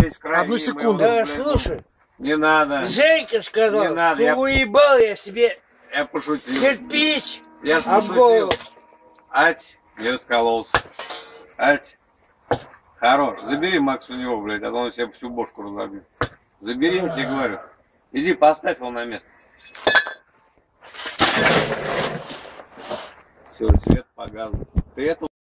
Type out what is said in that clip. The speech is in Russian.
весь край. Одну секунду. Да, слушай. Не надо. Женька сказал, Не надо, ну уебал я себе Я пошутил. кирпич Я ж об голову. пошутил. Ать, не раскололся. Ать. Хорош. Забери Макс у него, блядь, а то он себе всю бошку разобьет. Забери, я тебе говорю. Иди, поставь его на место. Все, свет погас. Ты это